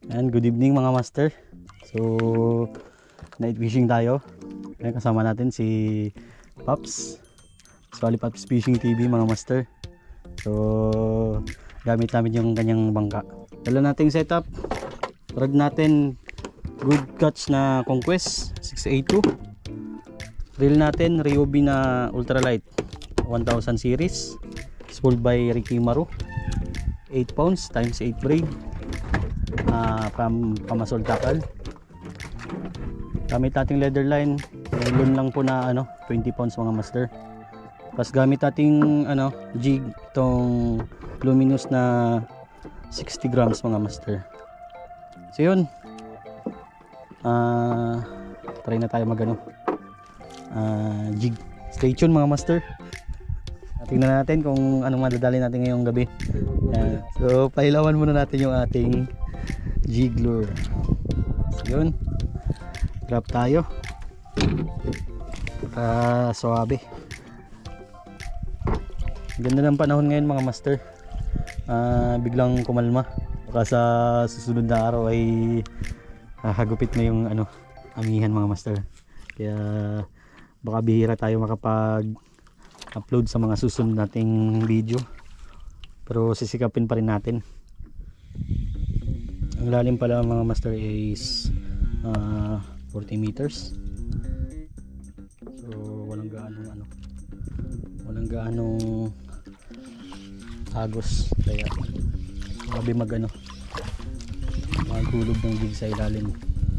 And good evening mga master. So night fishing tayo. Ayan, kasama natin si Pops, Swally Pops Fishing TV mga master. So gamit namin yung kanyang bangka. Dala nating setup, rod natin good catch na Conquest 682. Reel natin Ryobi na ultralight 1000 series, spooled by Ricky Maru, 8 pounds times 8 braid, pamasol takal. Gamit nating leather line, nylon lang po na 20 pounds mga master. Tapos gamit nating jig, itong luminous na 60 grams mga master. So yun, try na tayo mag jig. Stay tuned mga master. Tingnan natin kung anong madadali natin ngayong gabi. So pailawan muna natin yung ating jig lure. So yun, grab tayo para suabe. Ganda ng panahon ngayon mga master. Biglang kumalma, baka sa susunod na araw ay hagupit na yung amihan mga master. Kaya baka bihira tayo makapag upload sa mga susunod nating video, pero sisikapin pa rin natin. Ang lalim pala mga master is 40 meters. So walang gaanong agos, kaya mabi maghulog ng jig sa ilalim.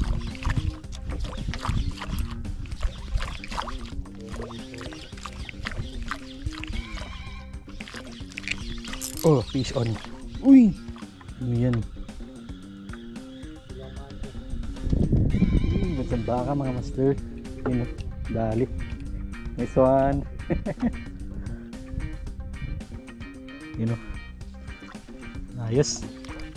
Oh, fish on. Uy, ano yan? Ba't baka mga master? Yun, dali. Nice one. Yun, ayos.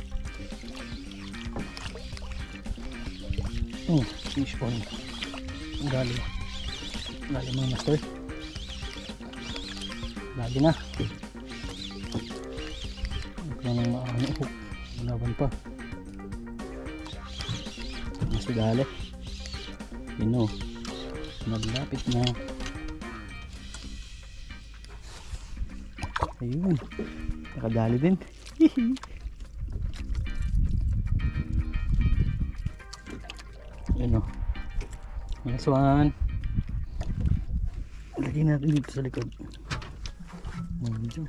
Fish on. Dali. Dali mga master. Dali na. Nang manawan pa. Mas dali. Yun, malapit na. Ayun, nakadali din. Yun, nice one. Lagyan natin dito sa likod. Medyo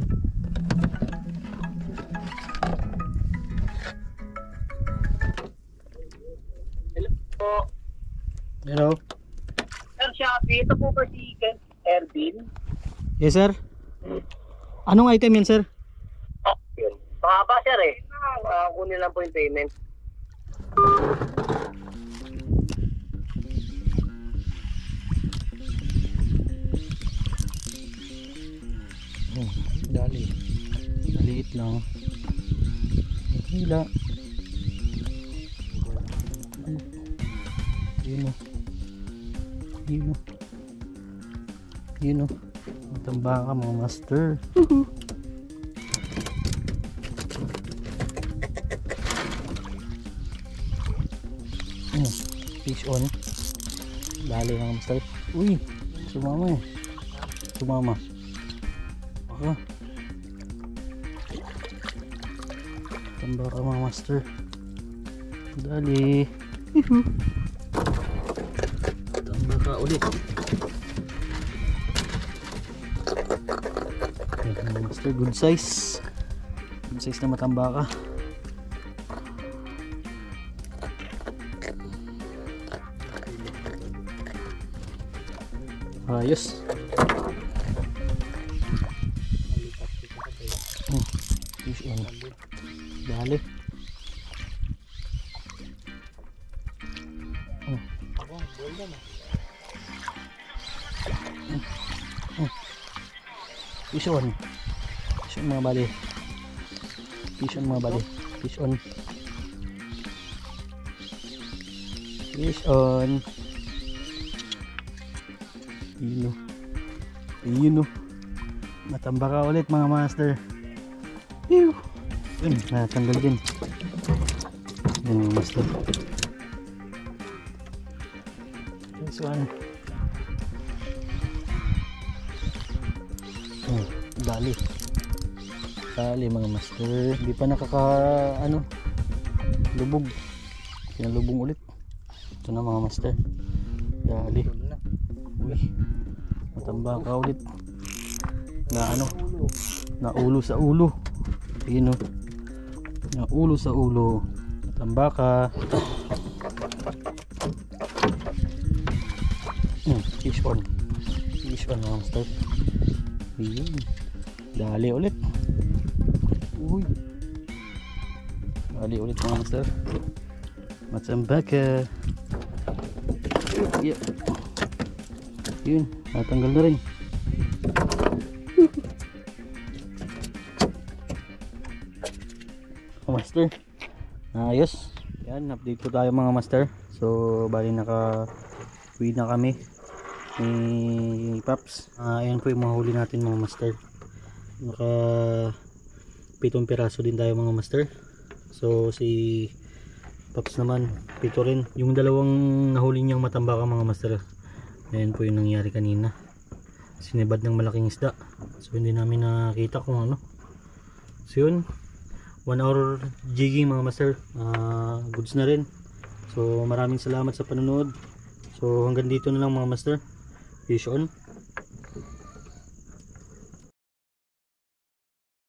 hello. Sir Shopee, ito po ba si Ervin? Yes sir. Anong item yan sir? Yun. Pakaba sir eh. Kunin lang po yung payment. Dali. Maliit lang. Hila. Yun o. Matamba ka mga master. Fish on. Dali mga master. Uy, sumama eh. Sumama. Matamba ka mga master. Dali. Matamba ka ulit. Master, good size na matamba ka. Ayos. Fish on. Dali. Fish on. Fish on mga bali. Fish on mga bali. Fish on. Fish on. Yun o. Matamba ka ulit mga master. Yun, natanggal din. Yan mga master. This one. Dali. Dali mga master. Hindi pa lubog. Pinalubong ulit. Ito na mga master. Dali. Uy. Matambaka ulit. Na ulo sa ulo. Ayun o. Na ulo sa ulo. Matambaka. Fish on. Fish on mga master. Ayun. Dali ulit. Uy. Dali ulit mga master. Matambaka. Yeah. Yun. Natanggal na rin. Master. Ayos. Yan. Update po tayo mga master. So bali uwi na kami ni Paps. Ayan po yung mga huli natin mga master. Naka 7 piraso din tayo mga master. So si Paps naman 7 rin. Yung dalawang nahuli niyang matambaka mga master, ayan po yung nangyari kanina. Sinibad ng malaking isda. So hindi namin nakita kung ano. So yun, 1 hour jigging mga master. Goods na rin. So maraming salamat sa panonood. So hanggang dito na lang mga master. Fish on.